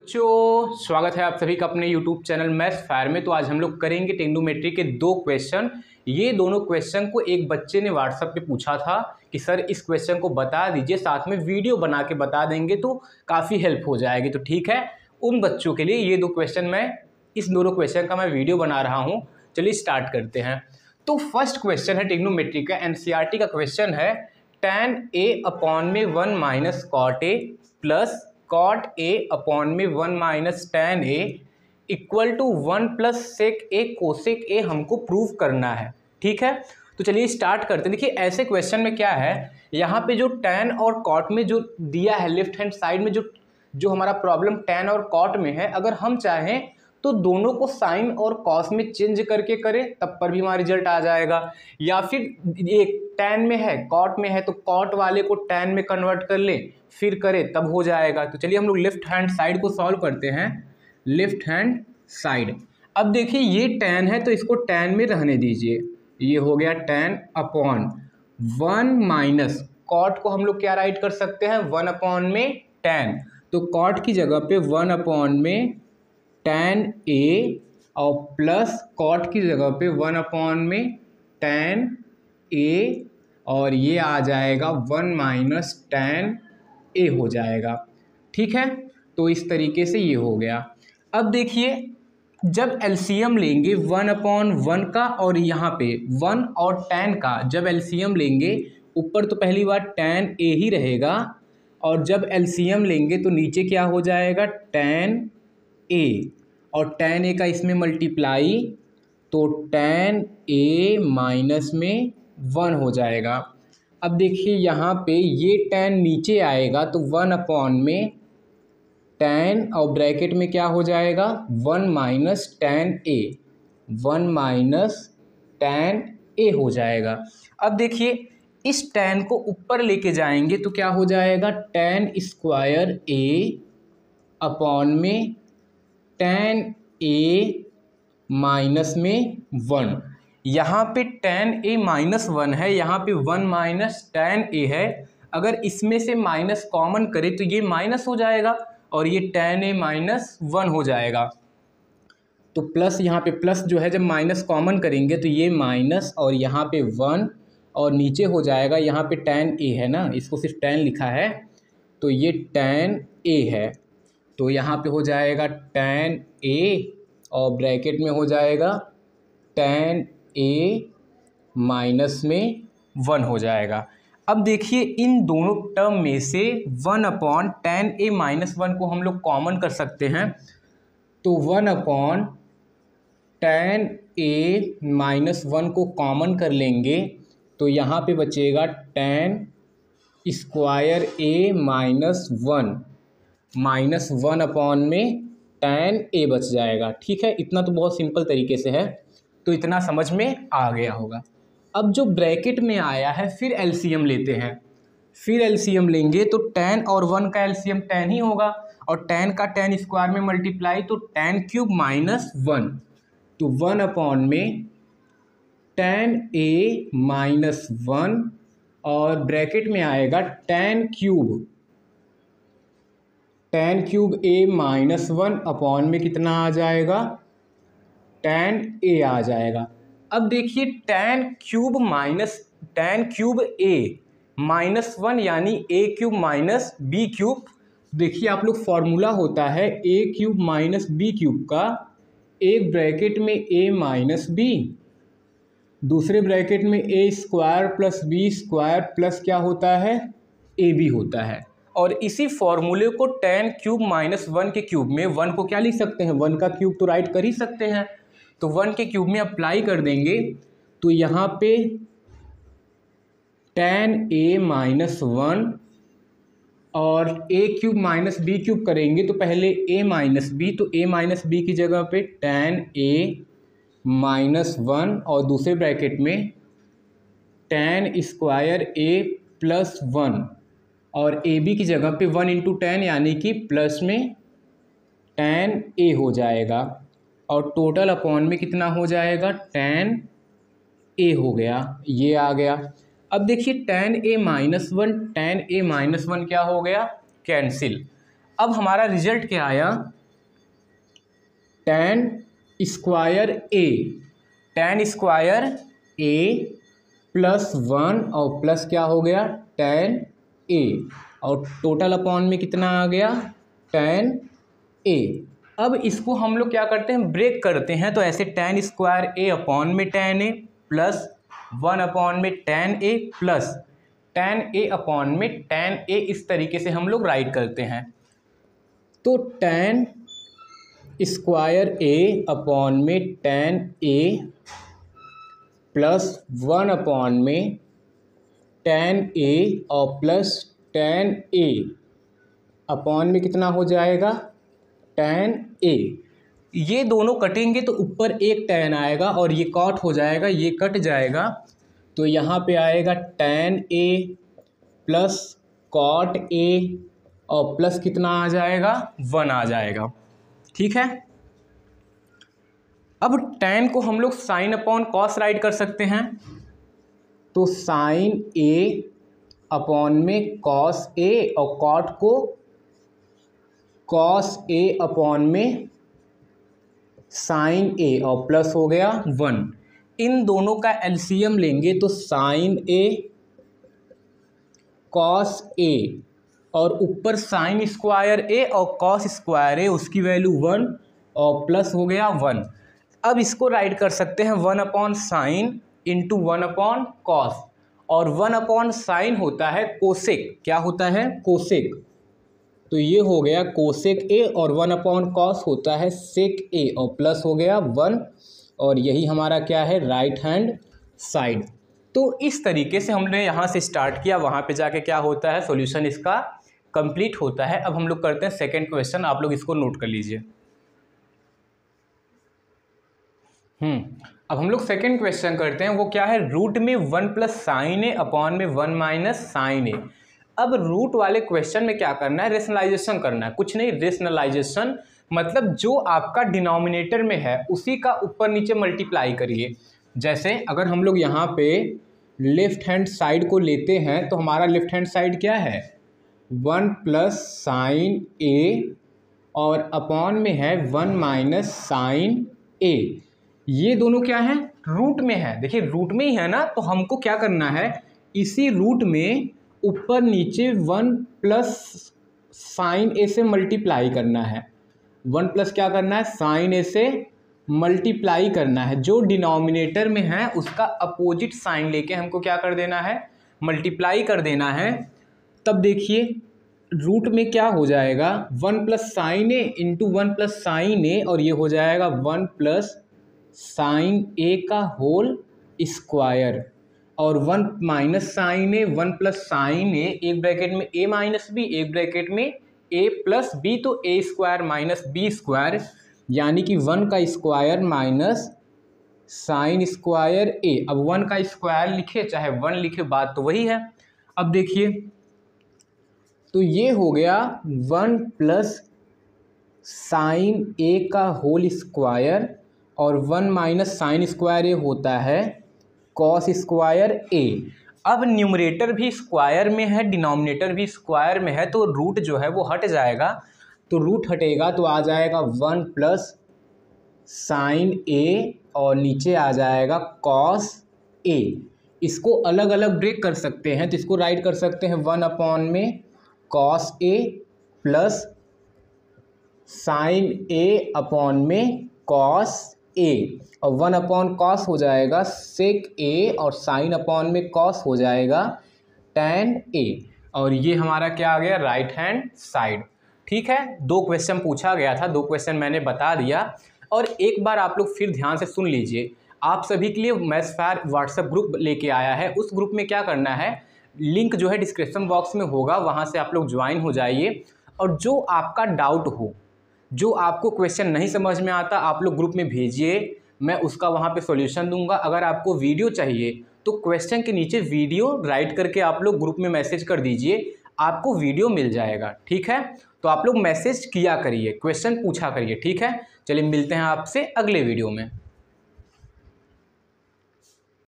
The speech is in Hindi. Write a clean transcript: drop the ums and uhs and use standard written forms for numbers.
स्वागत है आप सभी का अपने YouTube चैनल मैथ्स फायर में। तो आज हम लोग करेंगे ट्रिग्नोमेट्री के दो क्वेश्चन। ये दोनों क्वेश्चन को एक बच्चे ने व्हाट्सएप पे पूछा था कि सर इस क्वेश्चन को बता दीजिए, साथ में वीडियो बना के बता देंगे तो काफ़ी हेल्प हो जाएगी। तो ठीक है, उन बच्चों के लिए ये दो क्वेश्चन इस दोनों क्वेश्चन का मैं वीडियो बना रहा हूँ। चलिए स्टार्ट करते हैं। तो फर्स्ट क्वेश्चन है ट्रिग्नोमेट्री का, NCERT का क्वेश्चन है tan a अपॉन में 1 minus cot A plus cot A upon में 1 minus tan A equal to 1 plus sec A cosec A हमको प्रूव करना है। ठीक है, तो चलिए स्टार्ट करते हैं। देखिए ऐसे क्वेश्चन में क्या है, यहाँ पे जो टैन और कॉट में जो दिया है लेफ्ट हैंड साइड में जो हमारा प्रॉब्लम टैन और कॉट में है, अगर हम चाहें तो दोनों को साइन और कॉस में चेंज करके करें तब पर भी हमारा रिजल्ट आ जाएगा, या फिर एक टैन में है कॉट में है तो कॉट वाले को टैन में कन्वर्ट कर लें फिर करें तब हो जाएगा। तो चलिए हम लोग लेफ्ट हैंड साइड को सॉल्व करते हैं। लेफ्ट हैंड साइड, अब देखिए ये टैन है तो इसको टैन में रहने दीजिए, ये हो गया टैन अपॉन 1 माइनस कॉट को हम लोग क्या राइट कर सकते हैं 1 अपॉन में टैन, तो कॉट की जगह पे 1 अपॉन में टैन ए और प्लस कॉट की जगह पे 1 अपॉन में टैन ए और ये आ जाएगा 1 माइनस टैन ए हो जाएगा। ठीक है, तो इस तरीके से ये हो गया। अब देखिए जब एलसीएम लेंगे 1 अपॉन 1 का और यहाँ पे 1 और टैन का जब एलसीएम लेंगे, ऊपर तो पहली बार टैन ए ही रहेगा और जब एलसीएम लेंगे तो नीचे क्या हो जाएगा टैन ए, और टैन ए का इसमें मल्टीप्लाई तो टैन ए माइनस में 1 हो जाएगा। अब देखिए यहाँ पे ये टैन नीचे आएगा तो 1 अपॉन में टैन और ब्रैकेट में क्या हो जाएगा 1 minus tan A, 1 minus tan A हो जाएगा। अब देखिए इस टैन को ऊपर लेके जाएंगे तो क्या हो जाएगा टैन स्क्वायर ए अपॉन में टैन ए माइनस में 1। यहाँ पे टैन ए माइनस 1 है, यहाँ पे 1 माइनस टैन ए है। अगर इसमें से माइनस कॉमन करें तो ये माइनस हो जाएगा और ये टैन ए माइनस 1 हो जाएगा। तो प्लस यहाँ पे प्लस जो है जब माइनस कॉमन करेंगे तो ये माइनस और यहाँ पे 1 और नीचे हो जाएगा, यहाँ पे टैन ए है ना, इसको सिर्फ टैन लिखा है तो ये टैन ए है, तो यहाँ पे हो जाएगा टैन ए और ब्रैकेट में हो जाएगा टैन ए माइनस में 1 हो जाएगा। अब देखिए इन दोनों टर्म में से 1 अपॉन टैन ए माइनस 1 को हम लोग कॉमन कर सकते हैं, तो 1 अपॉन टैन ए माइनस 1 को कॉमन कर लेंगे तो यहाँ पे बचेगा tan square A minus 1 upon में टैन ए बच जाएगा। ठीक है, इतना तो बहुत सिंपल तरीके से है, तो इतना समझ में आ गया होगा। अब जो ब्रैकेट में आया है फिर एलसीएम लेते हैं, फिर एलसीएम लेंगे तो टैन और 1 का एलसीएम टैन ही होगा और टैन का टैन स्क्वायर में मल्टीप्लाई तो टैन क्यूब माइनस 1, तो 1 अपॉन में टैन ए माइनस 1 और ब्रैकेट में आएगा tan cube A minus 1 upon में कितना आ जाएगा टैन ए आ जाएगा। अब देखिए टैन क्यूब ए माइनस 1 यानी A cube minus B cube. देखिए आप लोग फॉर्मूला होता है A cube minus B cube का, एक ब्रैकेट में ए माइनस बी, दूसरे ब्रैकेट में A square plus B square plus क्या होता है ए बी होता है। और इसी फॉर्मूले को टैन क्यूब माइनस 1 के क्यूब में 1 को क्या लिख सकते हैं 1 का क्यूब तो राइट कर ही सकते हैं, तो 1 के क्यूब में अप्लाई कर देंगे तो यहाँ पे टैन ए माइनस 1 और A cube minus B cube करेंगे तो पहले ए माइनस बी, तो ए माइनस बी की जगह पे टैन ए माइनस 1 और दूसरे ब्रैकेट में टैन स्क्वायर ए प्लस 1 और ए बी की जगह पे 1 इंटू टैन यानी कि प्लस में टैन ए हो जाएगा और टोटल अपॉन में कितना हो जाएगा टैन ए हो गया, ये आ गया। अब देखिए टैन ए माइनस 1 क्या हो गया कैंसिल। अब हमारा रिजल्ट क्या आया, tan square A, tan square A plus 1 और प्लस क्या हो गया tan ए, और टोटल अपॉन में कितना आ गया tan ए। अब इसको हम लोग क्या करते हैं, ब्रेक करते हैं, तो ऐसे tan स्क्वायर ए अपॉन में tan ए प्लस 1 अपॉन में tan A plus tan A upon में tan ए, इस तरीके से हम लोग राइट करते हैं। तो tan स्क्वायर ए अपॉन में tan ए प्लस 1 अपॉन में tan ए और प्लस tan ए अपॉन में कितना हो जाएगा tan ए। ये दोनों कटेंगे तो ऊपर एक tan आएगा और ये कट हो जाएगा, ये कट जाएगा, तो यहाँ पे आएगा tan A plus cot A और प्लस कितना आ जाएगा 1 आ जाएगा। ठीक है, अब tan को हम लोग साइन अपॉन कॉस राइट कर सकते हैं, तो साइन ए अपॉन में कॉस ए और cot को कॉस ए अपॉन में साइन ए और प्लस हो गया 1। इन दोनों का एलसीएम लेंगे तो साइन ए कॉस ए और ऊपर साइन स्क्वायर ए और कॉस स्क्वायर ए, उसकी वैल्यू 1 और प्लस हो गया 1। अब इसको राइट कर सकते हैं 1 upon sine into 1 upon cos, और 1 अपॉन साइन होता है कोसेक, क्या होता है कोसेक, तो ये हो गया कोसेक ए, और 1 अपॉन कॉस होता है सेक ए और प्लस हो गया 1, और यही हमारा क्या है राइट हैंड साइड। तो इस तरीके से हमने यहाँ से स्टार्ट किया, वहाँ पे जाके क्या होता है सॉल्यूशन इसका कंप्लीट होता है। अब हम लोग करते हैं सेकंड क्वेश्चन, आप लोग इसको नोट कर लीजिए। अब हम लोग सेकंड क्वेश्चन करते हैं, वो क्या है, रूट में 1 प्लस साइन ए अपॉन में 1 माइनस साइन ए। अब रूट वाले क्वेश्चन में क्या करना है, रेशनलाइजेशन करना है, कुछ नहीं, रेशनलाइजेशन मतलब जो आपका डिनोमिनेटर में है उसी का ऊपर नीचे मल्टीप्लाई करिए। जैसे अगर हम लोग यहाँ पे लेफ्ट हैंड साइड को लेते हैं तो हमारा लेफ्ट हैंड साइड क्या है 1 प्लस साइन ए और अपॉन में है 1 माइनस साइन ए। ये दोनों क्या है रूट में है, देखिए रूट में ही है ना, तो हमको क्या करना है इसी रूट में ऊपर नीचे 1 प्लस साइन ए से मल्टीप्लाई करना है। 1 प्लस क्या करना है साइन ए से मल्टीप्लाई करना है, जो डिनोमिनेटर में है उसका अपोजिट साइन लेके हमको क्या कर देना है मल्टीप्लाई कर देना है। तब देखिए रूट में क्या हो जाएगा 1 plus sine A into 1 plus sine A, और ये हो जाएगा 1 प्लस साइन ए का होल स्क्वायर, और 1 minus sine A 1 plus sine A, एक ब्रैकेट में ए माइनस बी, एक ब्रैकेट में ए प्लस बी, तो A square minus B square, यानी कि 1 का square minus sine square A. अब 1 का स्क्वायर लिखे चाहे 1 लिखे, बात तो वही है। अब देखिए तो ये हो गया 1 प्लस साइन ए का होल स्क्वायर, और 1 माइनस साइन स्क्वायर ए होता है कॉस स्क्वायर ए। अब न्यूमरेटर भी स्क्वायर में है, डिनोमिनेटर भी स्क्वायर में है, तो रूट जो है वो हट जाएगा, तो रूट हटेगा तो आ जाएगा 1 प्लस साइन ए और नीचे आ जाएगा कॉस ए। इसको अलग अलग ब्रेक कर सकते हैं, तो इसको राइट कर सकते हैं 1 अपॉन में cos A plus sine A upon में कॉस ए, और 1 अपॉन कॉस हो जाएगा सेक ए, और साइन अपॉन में कॉस हो जाएगा टैन ए, और ये हमारा क्या आ गया राइट हैंड साइड। ठीक है, 2 क्वेश्चन पूछा गया था, 2 क्वेश्चन मैंने बता दिया। और एक बार आप लोग फिर ध्यान से सुन लीजिए, आप सभी के लिए मैथ्स फायर व्हाट्सएप ग्रुप लेके आया है। उस ग्रुप में क्या करना है, लिंक जो है डिस्क्रिप्शन बॉक्स में होगा, वहाँ से आप लोग ज्वाइन हो जाइए, और जो आपका डाउट हो, जो आपको क्वेश्चन नहीं समझ में आता, आप लोग ग्रुप में भेजिए, मैं उसका वहाँ पे सॉल्यूशन दूंगा। अगर आपको वीडियो चाहिए तो क्वेश्चन के नीचे वीडियो राइट करके आप लोग ग्रुप में मैसेज कर दीजिए, आपको वीडियो मिल जाएगा। ठीक है, तो आप लोग मैसेज किया करिए, क्वेश्चन पूछा करिए। ठीक है, चलिए मिलते हैं आपसे अगले वीडियो में।